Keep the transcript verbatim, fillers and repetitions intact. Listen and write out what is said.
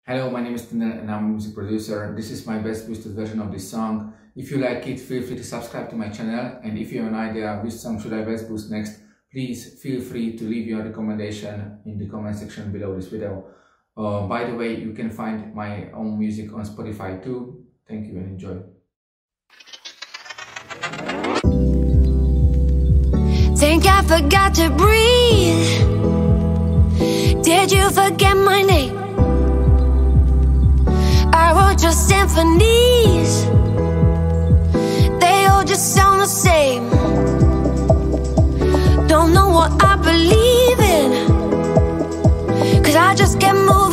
Hello, my name is Tinder and I'm a music producer. This is my best boosted version of this song. If you like it, feel free to subscribe to my channel. And if you have an idea which song should I best boost next, please feel free to leave your recommendation in the comment section below this video. Uh, by the way, you can find my own music on Spotify too. Thank you and enjoy. Think I forgot to breathe? Did you forget my name? I wrote your symphonies, they all just sound the same. Don't know what I believe in, 'cause I just get moving.